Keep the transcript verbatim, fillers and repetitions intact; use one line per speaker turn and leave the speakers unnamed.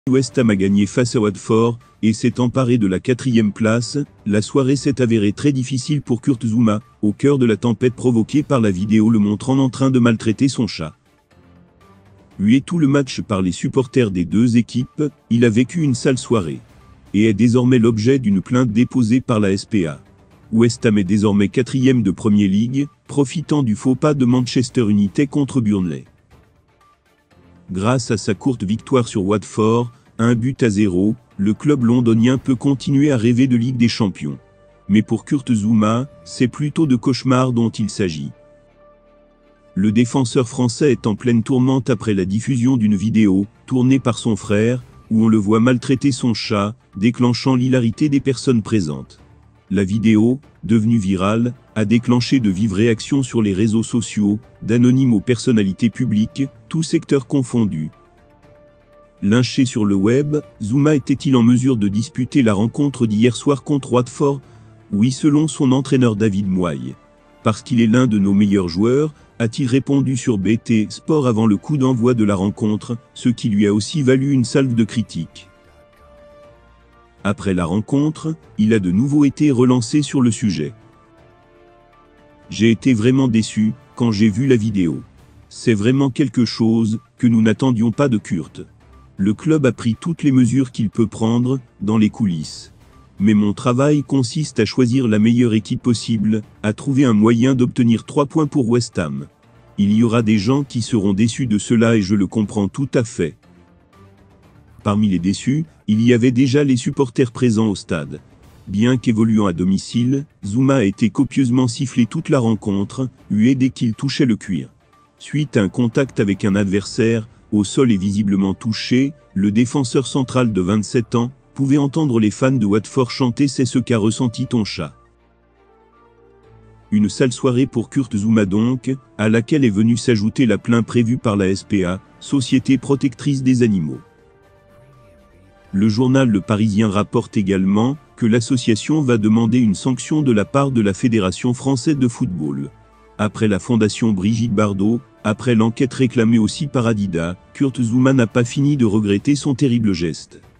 West Ham a gagné face à Watford et s'est emparé de la quatrième place. La soirée s'est avérée très difficile pour Kurt Zouma, au cœur de la tempête provoquée par la vidéo le montrant en train de maltraiter son chat. Hué tout le match par les supporters des deux équipes, il a vécu une sale soirée et est désormais l'objet d'une plainte déposée par la S P A. West Ham est désormais quatrième de Premier League, profitant du faux pas de Manchester United contre Burnley. Grâce à sa courte victoire sur Watford, un but à zéro, le club londonien peut continuer à rêver de Ligue des Champions. Mais pour Kurt Zouma, c'est plutôt de cauchemar dont il s'agit. Le défenseur français est en pleine tourmente après la diffusion d'une vidéo, tournée par son frère, où on le voit maltraiter son chat, déclenchant l'hilarité des personnes présentes. La vidéo, devenue virale, a déclenché de vives réactions sur les réseaux sociaux, d'anonymes aux personnalités publiques, tous secteurs confondus. Lynché sur le web, Zouma était-il en mesure de disputer la rencontre d'hier soir contre Watford? Oui, selon son entraîneur David Moyes. Parce qu'il est l'un de nos meilleurs joueurs, a-t-il répondu sur B T Sport avant le coup d'envoi de la rencontre, ce qui lui a aussi valu une salve de critiques. Après la rencontre, il a de nouveau été relancé sur le sujet. J'ai été vraiment déçu quand j'ai vu la vidéo. C'est vraiment quelque chose que nous n'attendions pas de Kurt. Le club a pris toutes les mesures qu'il peut prendre dans les coulisses. Mais mon travail consiste à choisir la meilleure équipe possible, à trouver un moyen d'obtenir trois points pour West Ham. Il y aura des gens qui seront déçus de cela et je le comprends tout à fait. Parmi les déçus, il y avait déjà les supporters présents au stade. Bien qu'évoluant à domicile, Zouma a été copieusement sifflé toute la rencontre, hué dès qu'il touchait le cuir. Suite à un contact avec un adversaire, au sol et visiblement touché, le défenseur central de vingt-sept ans pouvait entendre les fans de Watford chanter « C'est ce qu'a ressenti ton chat ». Une sale soirée pour Kurt Zouma donc, à laquelle est venue s'ajouter la plainte prévue par la S P A, Société protectrice des animaux. Le journal Le Parisien rapporte également que l'association va demander une sanction de la part de la Fédération française de football. Après la fondation Brigitte Bardot, après l'enquête réclamée aussi par Adidas, Kurt Zouma n'a pas fini de regretter son terrible geste.